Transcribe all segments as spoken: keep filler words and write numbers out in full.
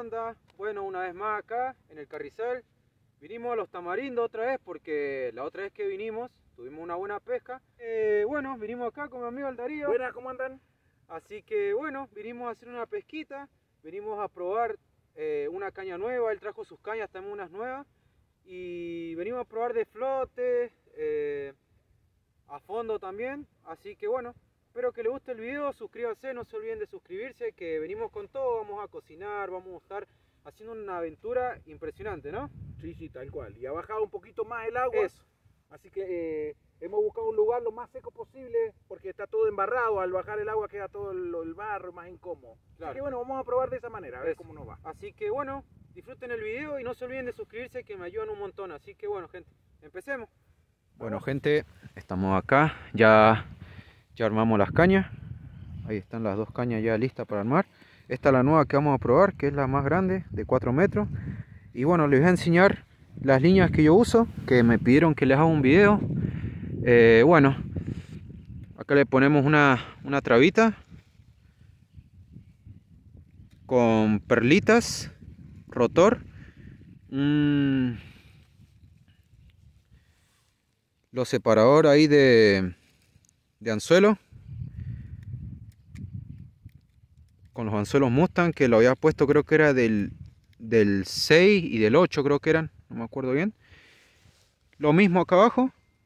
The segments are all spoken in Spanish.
anda? Bueno, una vez más acá en el Carrizal. Vinimos a los Tamarindos otra vez porque la otra vez que vinimos tuvimos una buena pesca. Eh, bueno, vinimos acá con mi amigo el Darío. Buenas, ¿cómo andan? Así que bueno, vinimos a hacer una pesquita. Venimos a probar eh, una caña nueva. Él trajo sus cañas, también unas nuevas. Y venimos a probar de flote, eh, a fondo también. Así que bueno, espero que les guste el video. Suscríbanse, no se olviden de suscribirse, que venimos con todo. Vamos a cocinar, vamos a estar haciendo una aventura impresionante, ¿no? Sí, sí, tal cual. Y ha bajado un poquito más el agua. Eso. Así que eh, hemos buscado un lugar lo más seco posible porque está todo embarrado. Al bajar el agua queda todo el, el barro más incómodo. Claro. Así que bueno, vamos a probar de esa manera, a ver Eso. cómo nos va. Así que bueno, disfruten el video y no se olviden de suscribirse, que me ayudan un montón. Así que bueno, gente, empecemos. Bueno, gente, estamos acá. Ya, ya armamos las cañas. Ahí están las dos cañas ya listas para armar. Esta es la nueva que vamos a probar, que es la más grande, de cuatro metros. Y bueno, les voy a enseñar las líneas que yo uso, que me pidieron que les haga un video. Eh, bueno, acá le ponemos una, una trabita con perlitas, rotor, mm, los separadores ahí de, de anzuelo, con los anzuelos Mustang, que lo había puesto, creo que era del, del seis y del ocho, creo que eran, no me acuerdo bien. Lo mismo acá abajo,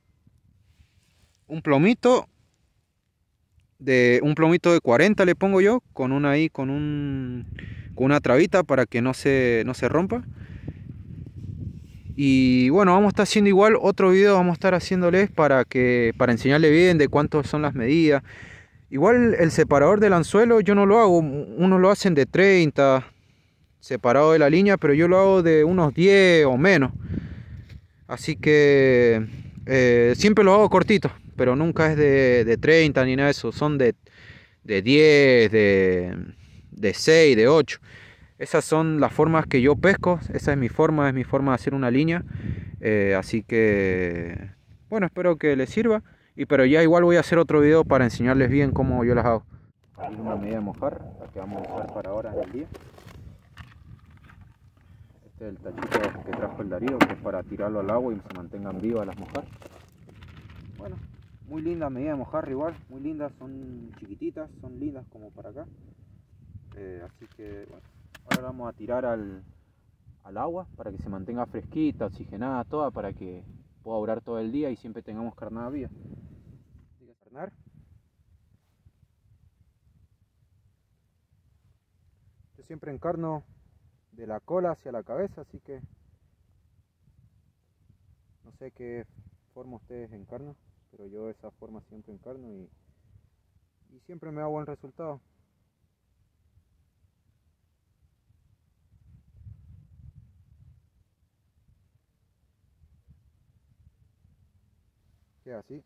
un plomito de un plomito de cuarenta le pongo yo, con una ahí, con un con una trabita para que no se, no se rompa. Y bueno, vamos a estar haciendo igual otro video, vamos a estar haciéndoles para que para enseñarle bien de cuántos son las medidas. Igual el separador del anzuelo yo no lo hago, unos lo hacen de treinta separado de la línea, pero yo lo hago de unos diez o menos. Así que eh, siempre lo hago cortito, pero nunca es de, de treinta ni nada de eso, son de, de diez, de, de seis, de ocho. Esas son las formas que yo pesco, esa es mi forma, es mi forma de hacer una línea. Eh, así que, bueno, espero que les sirva. Y pero ya igual voy a hacer otro video para enseñarles bien cómo yo las hago. Aquí una medida de mojar, la que vamos a usar para ahora en el día. Este es el tachito que trajo el Darío, que es para tirarlo al agua y se mantengan vivas las mojar. Bueno, muy linda medida de mojarra igual, muy lindas, son chiquititas, son lindas como para acá. Eh, así que bueno, ahora la vamos a tirar al, al agua para que se mantenga fresquita, oxigenada toda, para que pueda durar todo el día y siempre tengamos carnada viva. Así que carnar. Yo siempre encarno de la cola hacia la cabeza, así que no sé qué forma ustedes encarnan, pero yo de esa forma siempre encarno y, y siempre me da buen resultado. Queda así,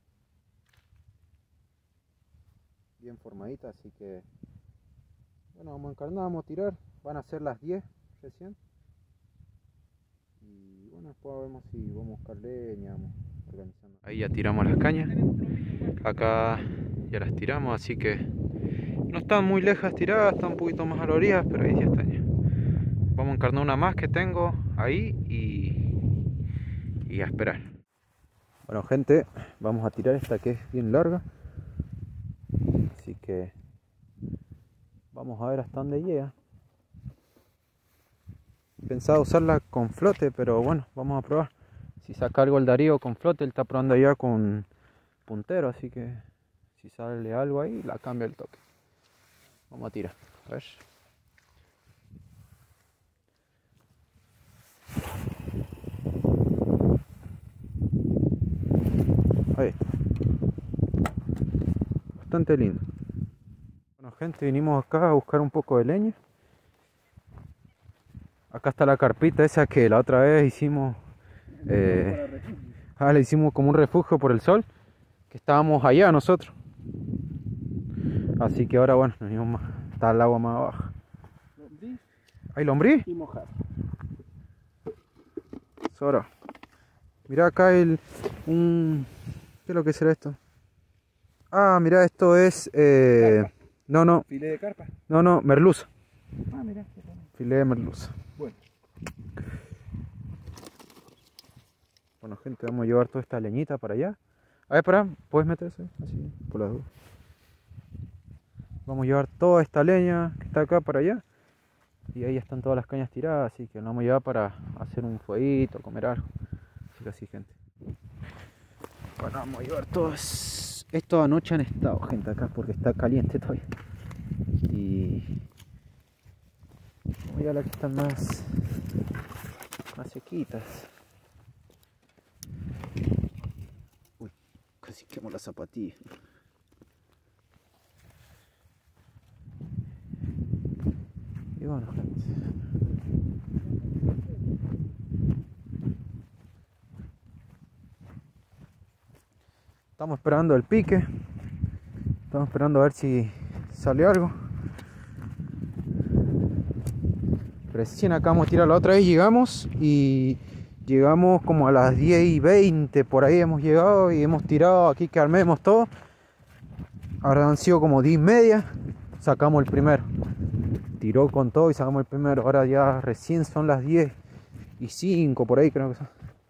bien formadita, así que bueno, vamos a encarnar, vamos a tirar. Van a ser las diez recién. Y bueno, después vemos si vamos a buscar leña, vamos organizando. Ahí ya tiramos las cañas. Acá ya las tiramos, así que no están muy lejas tiradas, están un poquito más a la orilla, pero ahí ya están ya. Vamos a encarnar una más que tengo ahí y, y a esperar. Bueno, gente, vamos a tirar esta que es bien larga. Así que vamos a ver hasta dónde llega. Pensaba usarla con flote, pero bueno, vamos a probar. Si saca algo el Darío con flote, él está probando ya con puntero, así que si sale algo ahí, la cambia el toque. Vamos a tirar, a ver. Ahí está. Bastante lindo. Bueno, gente, vinimos acá a buscar un poco de leña. Acá está la carpita esa que la otra vez hicimos, eh, ah, le hicimos como un refugio por el sol, que estábamos allá nosotros. Así que ahora bueno, nos vamos más, está el agua más abajo. ¿Hay lombriz? Y mojar. Sora. Mira acá el, un, ¿qué es lo que será esto? Ah, mira, esto es, eh, no, no, Filete de carpa. no, no, merluza. Ah, mira. filé de merluza. Bueno. Bueno, gente, vamos a llevar toda esta leñita para allá. A ver, pará, ¿puedes meterse? Así, por la duda. Vamos a llevar toda esta leña que está acá para allá. Y ahí están todas las cañas tiradas, así que nos vamos a llevar para hacer un fueguito, comer algo. Así que así, gente. Bueno, vamos a llevar todos. Estos anoche han estado, gente, acá porque está caliente todavía. Y vamos a llevar las que están más, más sequitas. Uy, casi quemo la zapatilla. Y bueno, gente. Estamos esperando el pique. Estamos esperando a ver si sale algo. Recién acabamos de tirar la otra vez, llegamos y llegamos como a las diez y veinte, por ahí hemos llegado y hemos tirado aquí que armemos todo. Ahora han sido como diez y media, sacamos el primero. Tiró con todo y sacamos el primero. Ahora ya recién son las diez y cinco, por ahí creo que son.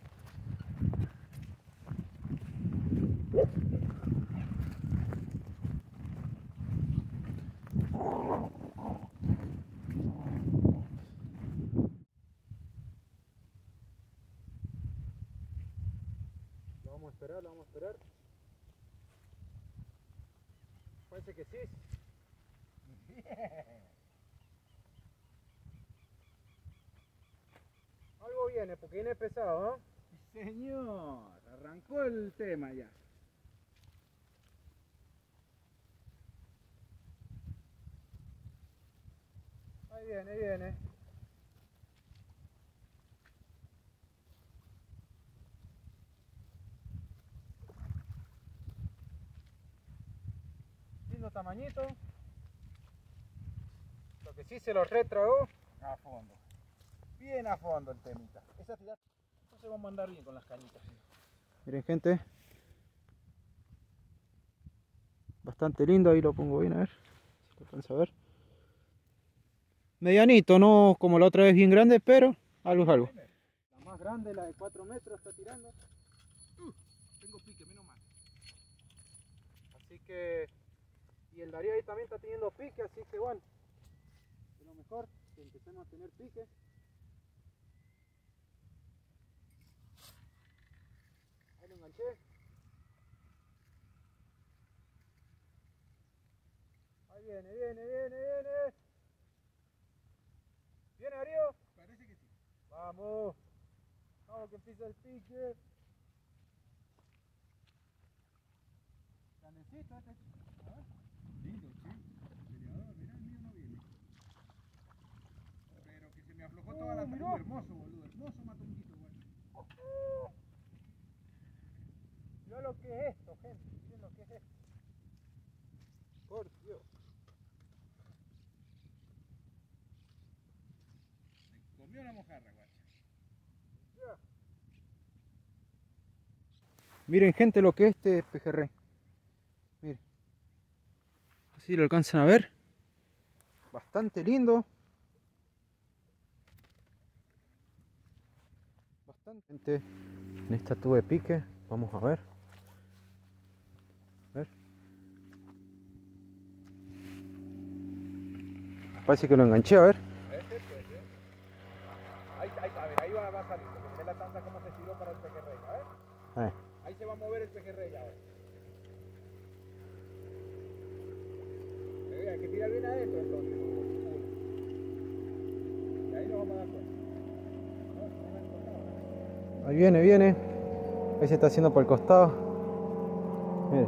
Lo vamos a esperar, lo vamos a esperar. Parece que sí. Algo viene, porque viene pesado, ¿no? Sí, señor, arrancó el tema ya. Ahí viene, ahí viene. Lindo tamañito. Lo que sí se lo retragó. A fondo. Bien a fondo el temita. Esa tirada no se va a mandar bien con las cañitas. Miren, gente. Bastante lindo, ahí lo pongo bien, a ver si lo alcanza a ver. Medianito, no como la otra vez bien grande, pero algo es algo. La más grande, la de cuatro metros, está tirando. Uh, tengo pique, menos mal. Así que... Y el Darío ahí también está teniendo pique, así que bueno. Es lo mejor que empecemos a tener pique. Ahí lo enganché. Ahí viene, viene, viene, viene. ¿Viene, Darío? Parece que sí. Vamos. Vamos que empieza el pique. Grandecito este. ¿Ah? Lindo, sí. Peleador, mirá, el mío no viene. Pero que se me aflojó Uh, toda la mirá. uh, hermoso, boludo. Hermoso matonquito, guacho. Mirá lo que es esto, gente. Miren lo que es esto. Por Dios. Se comió la mojarra, guacho. Yeah. Miren, gente, lo que es este pejerrey. Miren. Así lo alcanzan a ver. Bastante lindo. Bastante. En esta tuve pique. Vamos a ver. A ver. Parece que lo enganché, a ver. Ese puede ser. Ahí, ahí, a ver, ahí va, va a salir. Porque ve la tanza como se tiró para el pejerrey, a ver. A ver. Ahí se va a mover el pejerrey ahora. Hay que tirar bien adentro entonces. Uno. Y ahí nos vamos a dar cuenta. Ahí viene, viene. Ahí se está haciendo por el costado. Mire.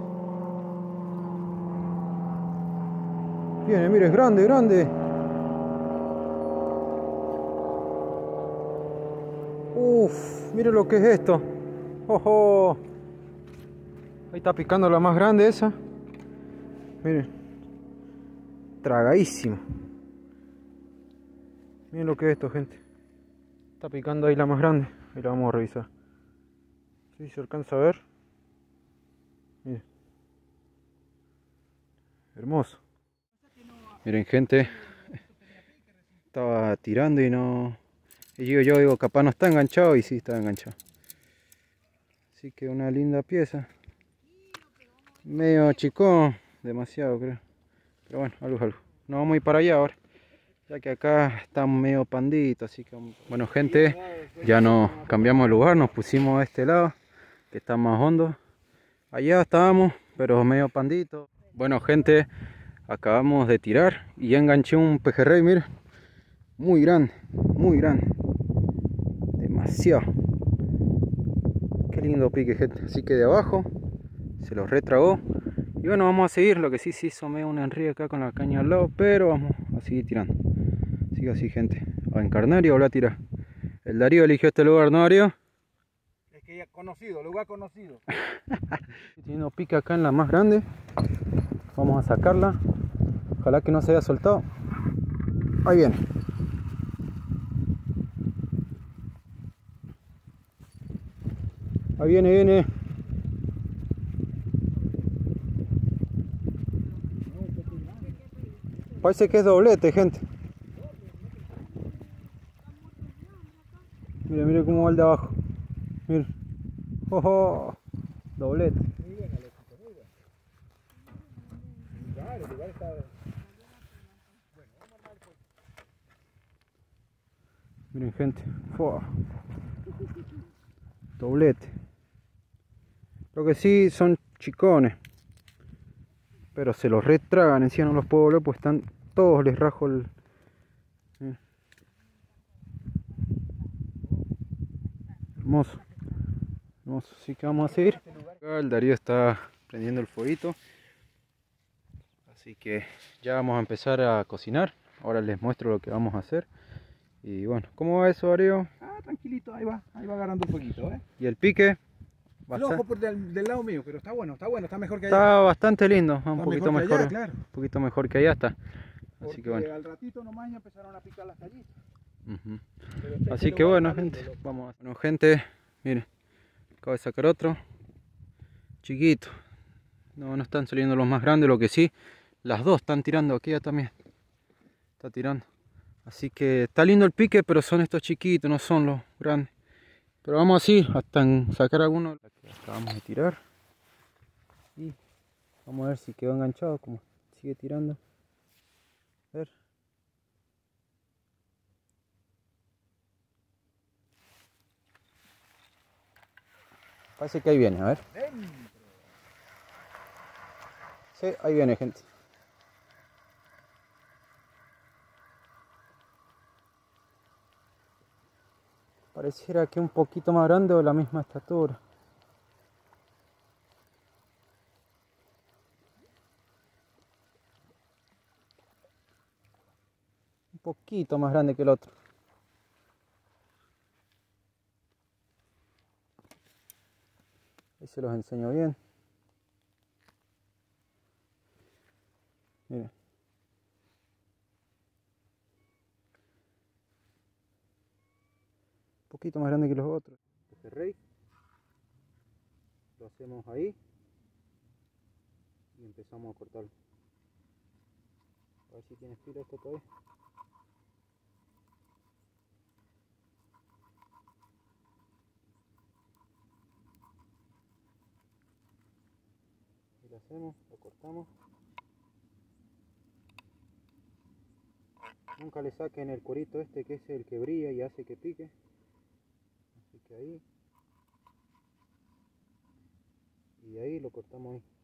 Viene, mire, es grande, grande. Uff, mire lo que es esto. Ojo. Ahí está picando la más grande esa. Miren. Tragadísima. Miren lo que es esto, gente. Está picando ahí la más grande. Ahí la vamos a revisar. Si se alcanza a ver. Miren. Hermoso. Miren, gente. estaba tirando y no... Y yo, yo digo, capaz no está enganchado, y sí está enganchado. Así que una linda pieza. Medio chico, demasiado creo. Pero bueno, algo, algo. Nos vamos a ir para allá ahora, ya que acá está medio pandito, así que... Bueno gente, ya nos cambiamos de lugar, nos pusimos a este lado, que está más hondo. Allá estábamos, pero medio pandito. Bueno gente, acabamos de tirar y ya enganché un pejerrey, miren. Muy grande, muy grande. Demasiado. Qué lindo pique gente. Así que de abajo se lo retragó. Y bueno, vamos a seguir. Lo que sí se hizo medio una enríe acá con la caña al lado, pero vamos a seguir tirando. Sigue así gente. A encarnar y a volver a tirar. El Darío eligió este lugar, ¿no Darío? Es que ya conocido, lugar conocido. Teniendo pique acá en la más grande. Vamos a sacarla. Ojalá que no se haya soltado. Ahí viene. Ahí viene, viene. Parece que es doblete, gente. Mire, mire cómo va el de abajo. Mire. Oh, oh. Doblete. Miren gente. Fua. Doblete. Lo que sí son chicones. Pero se los retragan, encima no los puedo volver, pues están todos, les rajo el... Miren. Hermoso. Hermoso. Así que vamos a seguir. El Darío está prendiendo el fueguito. Así que ya vamos a empezar a cocinar. Ahora les muestro lo que vamos a hacer. Y bueno, ¿cómo va eso, Darío? Ah, tranquilito, ahí va, ahí va agarrando un poquito, ¿eh? ¿Y el pique? El ojo por del, del lado mío, pero está bueno, está bueno, está mejor que allá. Está bastante lindo, un Está poquito mejor que mejor, allá, claro. un poquito mejor que allá está. Así Porque que bueno. al ratito nomás ya empezaron a picar las callitas. Uh-huh. Este Así que bueno, gente, lindo, vamos a... Bueno, gente, miren, acabo de sacar otro chiquito. No, no están saliendo los más grandes, lo que sí, las dos están tirando, aquí ya también está tirando. Así que está lindo el pique, pero son estos chiquitos, no son los grandes. Pero vamos así, hasta en sacar alguno que acabamos de tirar. Y vamos a ver si quedó enganchado, como sigue tirando. A ver. Parece que ahí viene, a ver. Sí, ahí viene, gente. Pareciera que un poquito más grande o de la misma estatura. Un poquito más grande que el otro. Ahí se los enseño bien. Miren. Un poquito más grande que los otros. Este rey. Lo hacemos ahí. Y empezamos a cortarlo. A ver si tiene filo esto todavía. Y lo hacemos, lo cortamos. Nunca le saquen el cuerito este, que es el que brilla y hace que pique. Así que ahí. Y ahí lo cortamos ahí.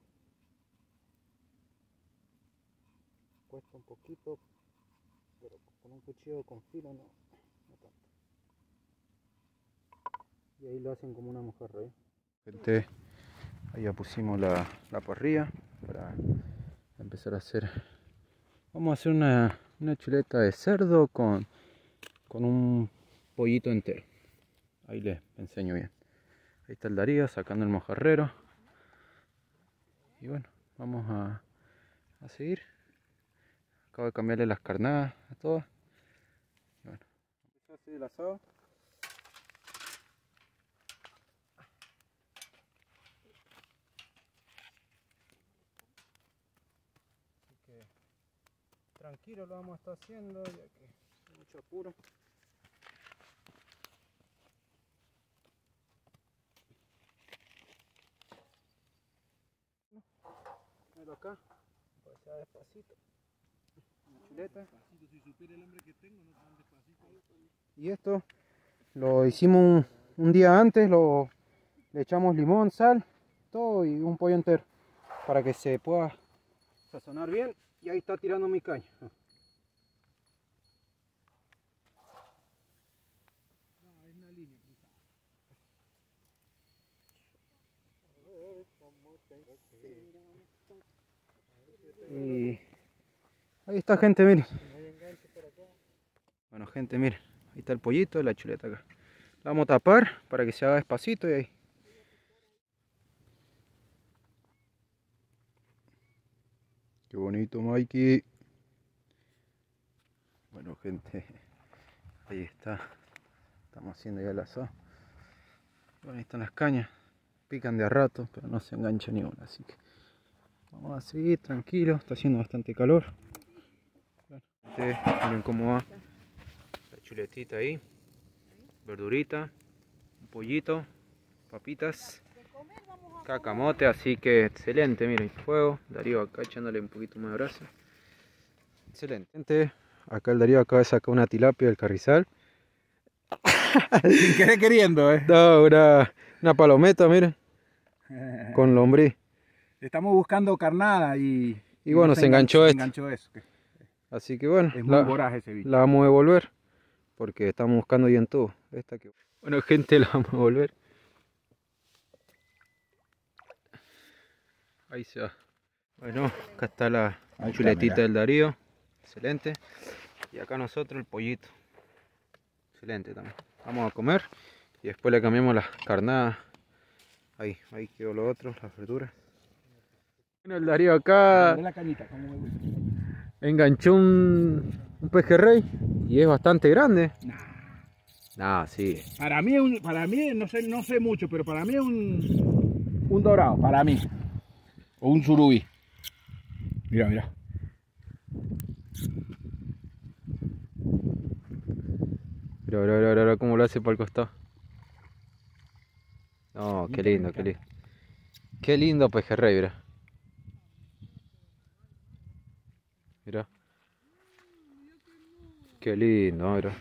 Cuesta un poquito, pero con un cuchillo con filo no, no tanto. Y ahí lo hacen como una mojarra, ¿eh? Gente, ahí ya pusimos la, la parrilla para empezar a hacer. Vamos a hacer una, una chuleta de cerdo con, con un pollito entero. Ahí les enseño bien. Ahí está el Darío sacando el mojarrero. Y bueno, vamos a, a seguir. Acabo de cambiarle las carnadas a todas. Y bueno, empezó a hacer el asado. Así que tranquilo lo vamos a estar haciendo, ya que mucho apuro. Míralo acá, pasea despacito. Una chuleta. Si supiera el hambre que tengo, no tan despacito. Y esto lo hicimos un, un día antes, lo, le echamos limón, sal, todo y un pollo entero para que se pueda sazonar bien. Y ahí está tirando mi caña. Y ahí está, gente, miren. Bueno, gente, miren, ahí está el pollito y la chuleta acá. La vamos a tapar para que se haga despacito y ahí. Qué bonito, Mikey. Bueno, gente, ahí está. Estamos haciendo ya el asado. Bueno, ahí están las cañas. Pican de a rato, pero no se engancha ni una, así que vamos a seguir tranquilos. Está haciendo bastante calor. Gente, miren cómo va la chuletita ahí. Verdurita, un pollito, papitas, cacamote, así que excelente. Miren el fuego. Darío acá echándole un poquito más de brasa. Excelente. Gente, acá el Darío acaba de sacar una tilapia del carrizal. Sin querer queriendo, eh. No, una, una palometa, miren, con lombriz. Estamos buscando carnada y... Y bueno, se enganchó se este. enganchó eso. Así que bueno, Es muy la, voraz ese bicho. la vamos a devolver. Porque estamos buscando ahí en todo. Esta que... Bueno, gente, la vamos a devolver. Ahí se va. Bueno, acá está la Ahí chuletita está, del Darío. Excelente. Y acá nosotros el pollito. Excelente también. Vamos a comer. Y después le cambiamos las carnadas. Ahí, ahí quedó lo otro, las verduras. Bueno, el Darío acá La cañita, ¿cómo me gusta? enganchó un, un pejerrey. Y es bastante grande. Nah. Ah, sí. Para mí, un, para mí no sé, no sé mucho, pero para mí es un, un dorado, para mí. O un surubí. Mira, mira. Mira, mira, mira, mira cómo lo hace para el costado. No, qué lindo, qué lindo. Qué lindo pejerrey, mira. Mira. Qué lindo, mira.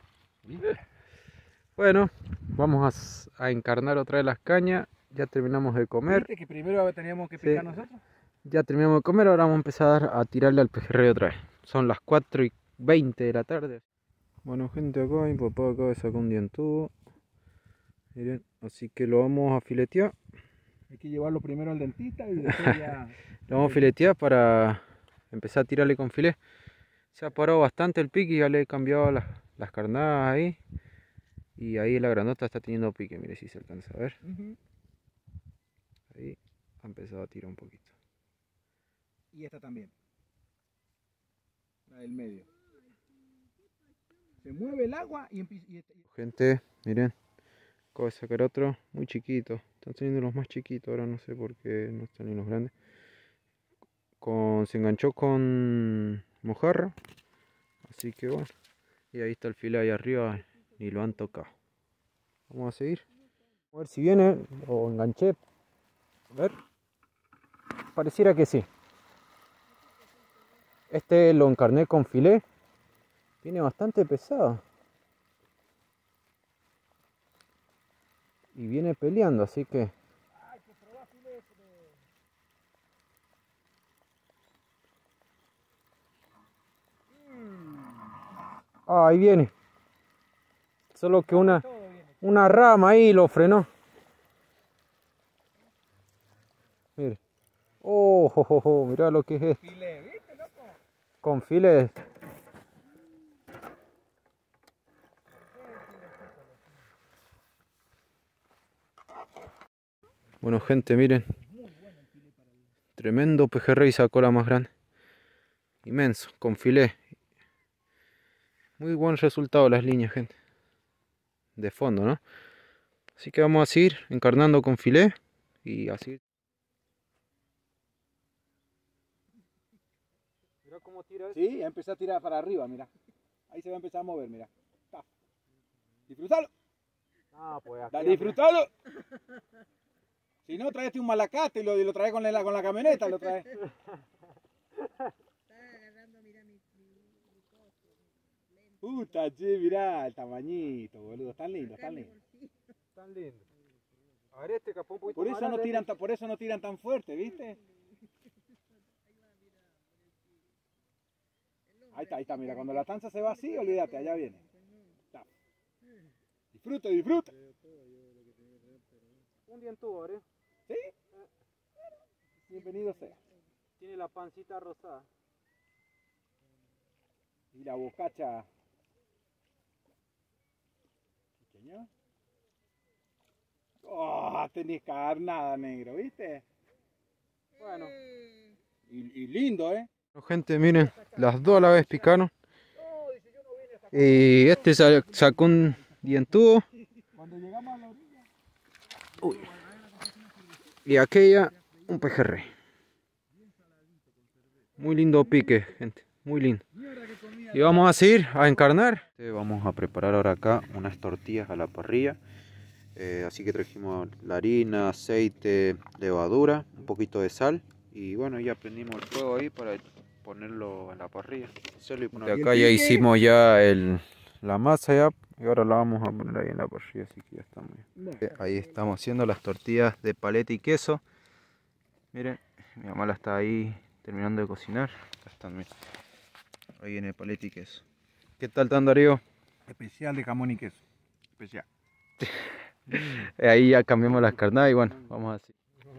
Bueno, vamos a, a encarnar otra vez las cañas. Ya terminamos de comer. ¿Viste que primero teníamos que picar Sí. nosotros? Ya terminamos de comer, ahora vamos a empezar a tirarle al pejerrey otra vez. Son las cuatro y veinte de la tarde. Bueno, gente, acá mi papá acaba de sacar un dientudo. Miren, así que lo vamos a filetear. Hay que llevarlo primero al dentista y después ya... Lo vamos a filetear para empezar a tirarle con filé. Se ha parado bastante el pique y ya le he cambiado las, las carnadas ahí. Y ahí la grandota está teniendo pique, mire si se alcanza a ver. Uh-huh. Ahí ha empezado a tirar un poquito. Y esta también. La del medio. Se mueve el agua y empieza... Y esta... Gente, miren. Acabo de sacar otro muy chiquito. Están saliendo los más chiquitos, ahora no sé por qué no están ni los grandes. Con, se enganchó con mojarra. Así que bueno. Y ahí está el filé ahí arriba. Ni lo han tocado. Vamos a seguir. A ver si viene. Lo enganché. A ver. Pareciera que sí. Este lo encarné con filé. Viene bastante pesado. Y viene peleando, así que... Ah, ahí viene. Solo que una, una rama ahí lo frenó. Mire. Oh, oh, oh, oh, mirá lo que es esto. Con filet. Bueno, gente, miren. Tremendo pejerrey sacó la más grande. Inmenso, con filé. Muy buen resultado las líneas, gente. De fondo, ¿no? Así que vamos a seguir encarnando con filé. Y así. Mira cómo tira eso. Sí, ya empecé a tirar para arriba, mira. Ahí se va a empezar a mover, mira. Ta. Disfrútalo. Ah, pues aquí. Dale, disfrútalo. Si no, traeste un malacate y lo, y lo traes con la, con la camioneta, lo traes. Puta, che, mirá el tamañito, boludo. Están lindos, están lindos. Tan lindo. A ver, este capó un poquito Por eso más no grande. tiran, ta- por eso no tiran tan fuerte, ¿viste? Ahí está, ahí está, mira, cuando la tanza se va así, olvídate, allá viene. Está. Disfruta, disfruta. Un dientudo, ¿eh? ¿Sí? Bienvenido sea. Tiene la pancita rosada. Y la bocacha. Pequeño. Oh, tenés carnada, negro, ¿viste? Bueno. Y, y lindo, ¿eh? Bueno, gente, miren, las dos a la vez picaron. Y este sa- sacó un dientudo. Cuando llegamos a la orilla. Uy. Y aquella, un pejerrey. Muy lindo pique, gente. Muy lindo. Y vamos a seguir a encarnar. Vamos a preparar ahora acá unas tortillas a la parrilla. Eh, así que trajimos la harina, aceite, levadura, un poquito de sal. Y bueno, ya prendimos el fuego ahí para ponerlo en la parrilla. De acá ya hicimos ya el, la masa ya. Y ahora la vamos a poner ahí en la parrilla. Así que ya estamos. Ahí estamos haciendo las tortillas de paleta y queso. Miren, mi mamá la está ahí terminando de cocinar. Acá están, miren. Ahí viene paleta y queso. ¿Qué tal, tan Darío? Especial de jamón y queso. Especial. Ahí ya cambiamos las carnadas y bueno, vamos así.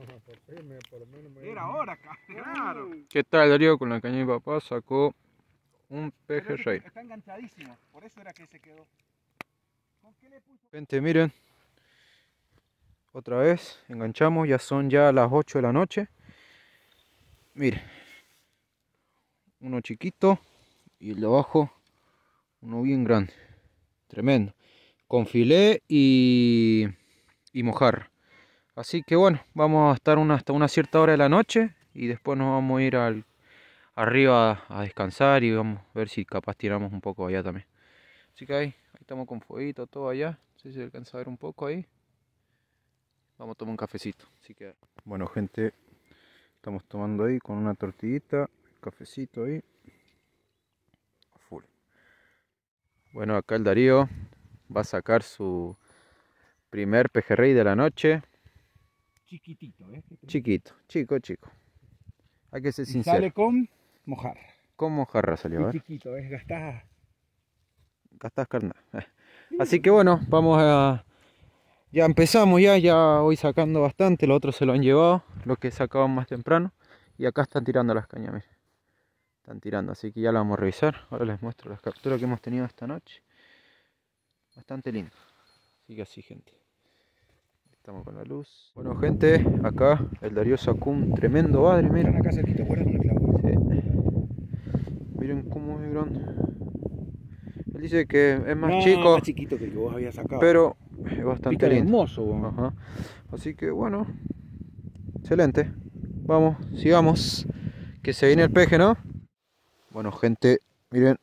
Era hora, claro. ¿Qué tal, Darío? Con la caña de mi papá sacó un pejerrey. Está enganchadísimo, por eso era que se quedó. ¿Con qué le puso? Gente, miren. Otra vez, enganchamos, ya son ya las ocho de la noche. Miren. Uno chiquito y el de abajo uno bien grande. Tremendo. Con filé y, y mojarra. Así que bueno, vamos a estar una, hasta una cierta hora de la noche y después nos vamos a ir al, arriba a, a descansar y vamos a ver si capaz tiramos un poco allá también. Así que ahí, ahí estamos con fueguito todo allá. No sé si se alcanza a ver un poco ahí. Vamos a tomar un cafecito. Así que bueno, gente, estamos tomando ahí con una tortillita, cafecito ahí. Full. Bueno, acá el Darío va a sacar su primer pejerrey de la noche. Chiquitito, ¿eh? Chiquito, chico, chico. Hay que ser Y sincero. sale con mojarra. Con mojarra salió, Muy a ver. chiquito, es gastada. Gastás carnada. Así que bueno, vamos a... Ya empezamos ya, ya voy sacando bastante. Los otros se lo han llevado, los que sacaban más temprano. Y acá están tirando las cañas, miren. Están tirando, así que ya la vamos a revisar. Ahora les muestro las capturas que hemos tenido esta noche. Bastante lindo. Así que así, gente. Estamos con la luz. Bueno, gente, acá el Darío sacó un tremendo badre, Están miren. acá cerquita, fuera con el clavo. Sí. Miren cómo es grande. Él dice que es más No, chico, más chiquito que el que vos habías sacado. pero es bastante Pica lindo. hermoso, vos. Ajá. Así que bueno, excelente. Vamos, sigamos. Que se viene el peje, ¿no? Bueno, gente, miren.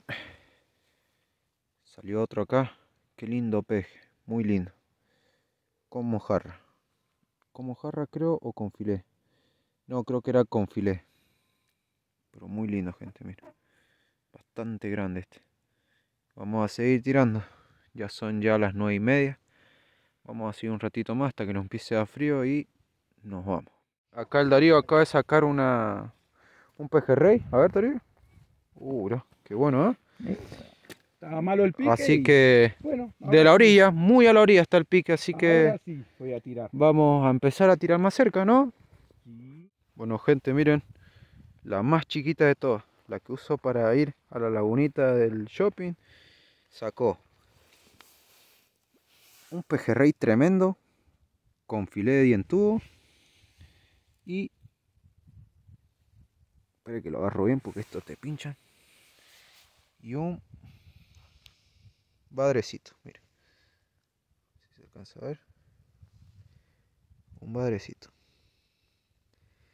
Salió otro acá. Qué lindo peje, muy lindo. Con mojarra. Con mojarra creo o con filé. No, creo que era con filé. Pero muy lindo, gente, mira. Bastante grande este. Vamos a seguir tirando. Ya son ya las nueve y media. Vamos a seguir un ratito más hasta que nos empiece a dar frío y nos vamos. Acá el Darío acaba de sacar una un pejerrey. A ver, Darío. Uh, mirá, qué bueno, ¿eh? Estaba malo el pique. Así y, que bueno, de la orilla, muy a la orilla está el pique, así que ahora sí voy a tirar. vamos a empezar a tirar más cerca, ¿no? Sí. Bueno, gente, miren, la más chiquita de todas, la que uso para ir a la lagunita del shopping, sacó un pejerrey tremendo con filé de dientudo y espere que lo agarro bien porque esto te pinchan y un badrecito, miren, si se alcanza a ver, un badrecito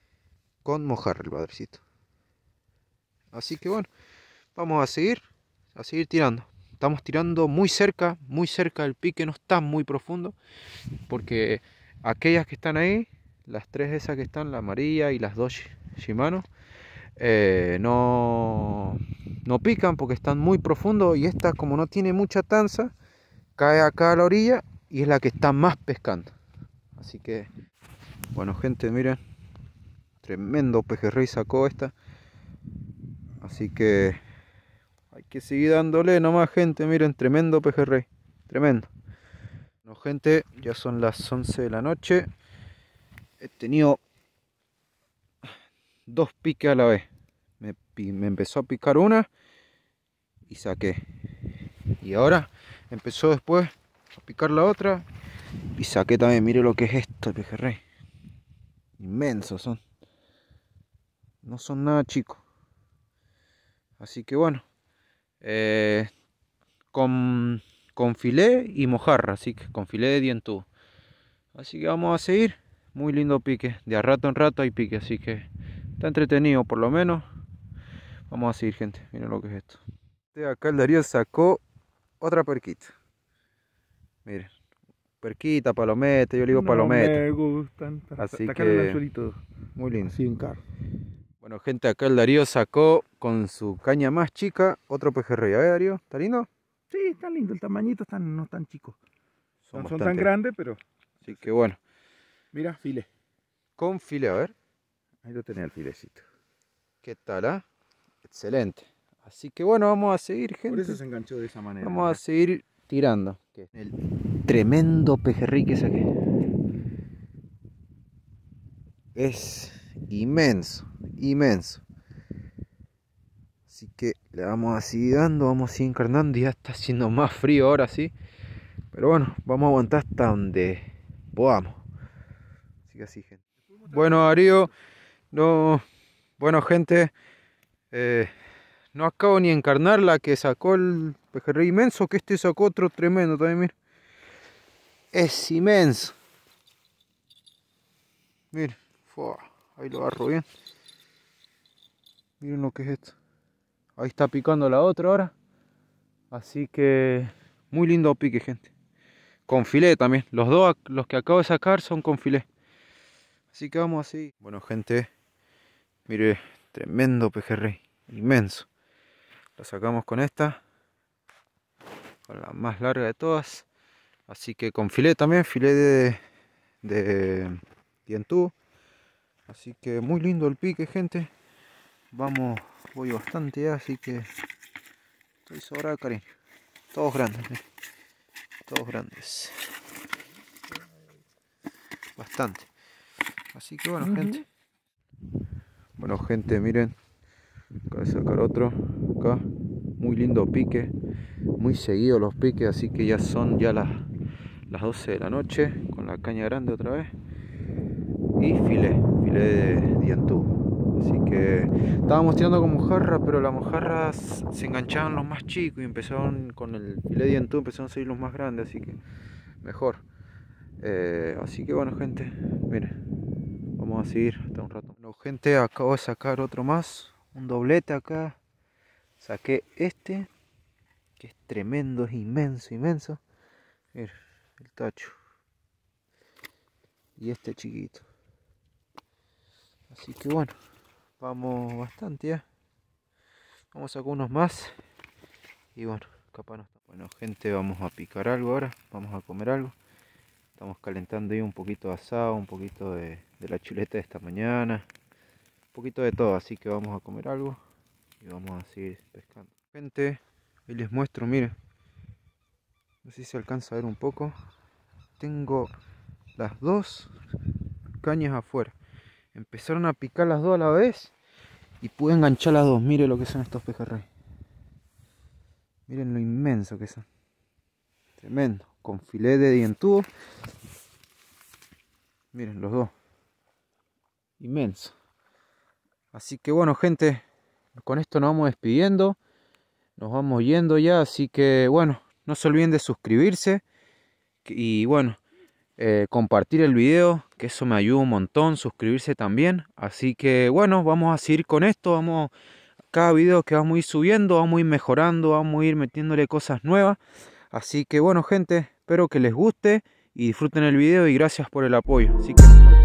con mojarra el badrecito. Así que bueno, vamos a seguir a seguir tirando. Estamos tirando muy cerca, muy cerca del pique, no está muy profundo, porque aquellas que están ahí, las tres esas que están, la amarilla y las dos Shimano, eh, no, no pican porque están muy profundos, y esta, como no tiene mucha tanza, cae acá a la orilla y es la que está más pescando. Así que, bueno gente, miren, tremendo pejerrey sacó esta. Así que hay que seguir dándole nomás, gente. Miren, tremendo pejerrey, tremendo. Bueno gente, ya son las once de la noche. He tenido dos piques a la vez. Me, me empezó a picar una y saqué. Y ahora empezó después a picar la otra y saqué también. Mire lo que es esto, el pejerrey. Inmensos son. No son nada chicos. Así que bueno. Eh, con, con filé y mojarra. Así que con filé de dientudo. Así que vamos a seguir. Muy lindo pique. De a rato en rato hay pique. Así que está entretenido por lo menos. Vamos a seguir, gente. Miren lo que es esto. Acá el Darío sacó otra perquita. Miren. Perquita, palometa. Yo le digo no palometa. Me gustan. Así que muy lindo. Así en carro. Bueno, gente, acá el Darío sacó con su caña más chica otro pejerrey. A ver, Darío, ¿está lindo? Sí, está lindo. El tamañito están, no es tan chico. Son, no son tan grandes, pero... Así que bueno. Mira, filé. Con filé, a ver. Ahí lo tenía el filecito. ¿Qué tal, ah? Excelente. Así que bueno, vamos a seguir, gente. Por eso se enganchó de esa manera. Vamos a seguir tirando. El tremendo pejerrey que saqué. Es inmenso, inmenso. Así que le vamos a seguir dando, vamos a seguir encarnando. Ya está haciendo más frío ahora sí. Pero bueno, vamos a aguantar hasta donde podamos. Así que así, gente. Bueno, Darío, no, bueno, gente, eh, no acabo ni de encarnar la que sacó el pejerrey inmenso, que este sacó otro tremendo también, miren. Es inmenso. Miren, fua, ahí lo agarro bien. Miren lo que es esto. Ahí está picando la otra ahora. Así que muy lindo pique, gente. Con filé también. Los dos, los que acabo de sacar, son con filé. Así que vamos así. Bueno, gente, mire, tremendo pejerrey, inmenso. Lo sacamos con esta, con la más larga de todas. Así que con filé también, filé de, de dientudo. Así que muy lindo el pique, gente. Vamos, voy bastante ya, así que estoy sobrado, cariño. Todos grandes, ¿eh? Todos grandes. Bastante. Así que bueno, uh-huh. gente. Bueno, gente, miren. Acabo de sacar otro. Acá. Muy lindo pique. Muy seguido los piques. Así que ya son ya las, las doce de la noche. Con la caña grande otra vez. Y filé. Filé de dientudo. Así que estábamos tirando con mojarra, pero las mojarras se enganchaban los más chicos y empezaron con el filé de dientudo, empezaron a salir los más grandes, así que mejor. Eh, así que bueno, gente, miren, vamos a seguir hasta un rato. Bueno, gente, acabo de sacar otro más, un doblete acá. Saqué este, que es tremendo, es inmenso, inmenso. Miren, el tacho. Y este chiquito. Así que bueno. Vamos bastante ya. Vamos a sacar unos más. Y bueno, capaz no está. Bueno, gente, vamos a picar algo ahora. Vamos a comer algo. Estamos calentando ahí un poquito de asado, un poquito de, de la chuleta de esta mañana. Un poquito de todo, así que vamos a comer algo. Y vamos a seguir pescando. Gente, ahí les muestro, miren. No sé si se alcanza a ver un poco. Tengo las dos cañas afuera. Empezaron a picar las dos a la vez y pude enganchar las dos. Miren lo que son estos pejerrey. Miren lo inmenso que son. Tremendo. Con filé de dientudo. Miren los dos. Inmenso. Así que bueno, gente. Con esto nos vamos despidiendo. Nos vamos yendo ya. Así que bueno, no se olviden de suscribirse. Y bueno. Eh, compartir el video, que eso me ayuda un montón, suscribirse también. Así que bueno, vamos a seguir con esto, vamos cada video que vamos a ir subiendo, vamos a ir mejorando, vamos a ir metiéndole cosas nuevas. Así que bueno gente, espero que les guste y disfruten el video y gracias por el apoyo. Así que